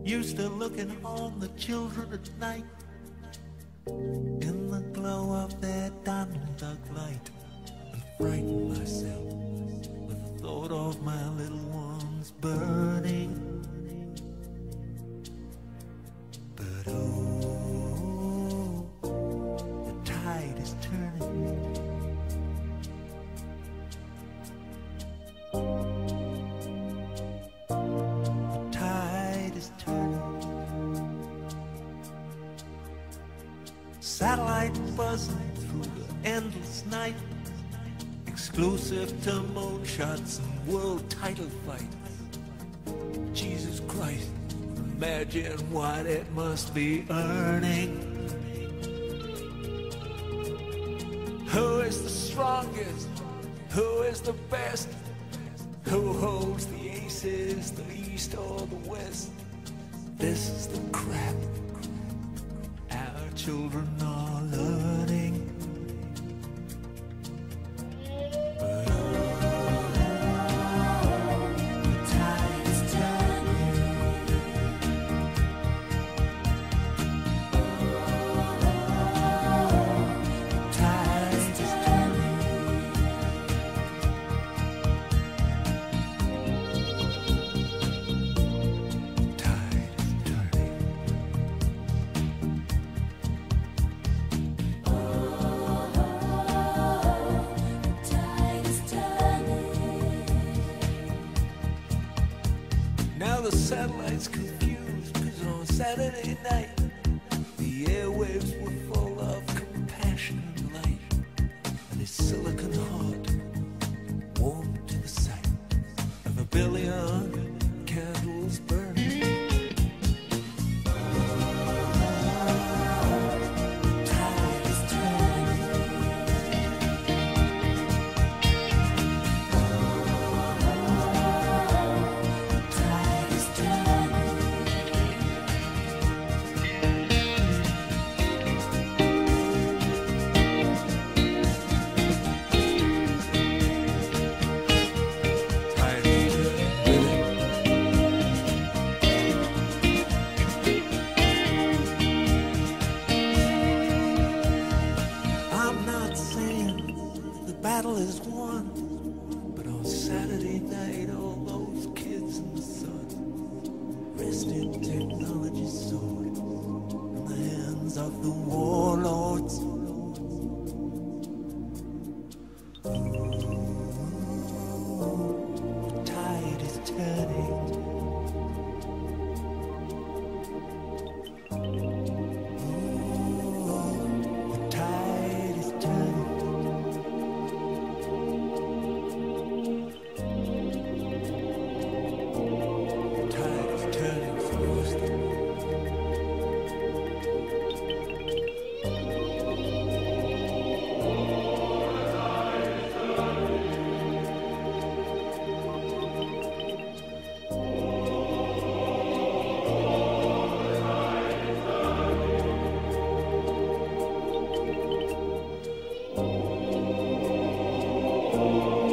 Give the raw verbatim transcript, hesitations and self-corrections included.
Used to looking on the children at night in the glow of their Donald Duck light, and frighten myself with the thought of my little ones burning. But oh, the tide is turning. The tide is turning. Satellite buzzing through the endless night, exclusive to moonshots and world title fights. Jesus Christ, imagine what it must be earning. Who is the strongest? Who is the best? Who holds the aces, the east or the west? This is the crap our children are learning. But oh, the tide is turning. Oh, the tide is turning. Tide is turning. Now the satellite's confused, cause on Saturday night the airwaves were full of compassion and light, and his silicon heart warmed to the sight of a billion candles burning. Tide is turning. Tide is turning. Tide is turning. I'm not saying the battle is won, but on Saturday night all those kids in the sun rested technology's sword in the hands of the warlords. Ooh, the tide is turning. Ooh, the tide is turning. The tide is turning fast. Oh,